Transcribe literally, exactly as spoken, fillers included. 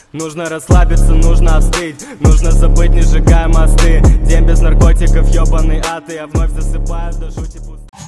Нужно расслабиться, нужно остыть, нужно забыть, не сжигая мосты. День без наркотиков, ёбаный ад, и я вновь засыпаю до жути пустой.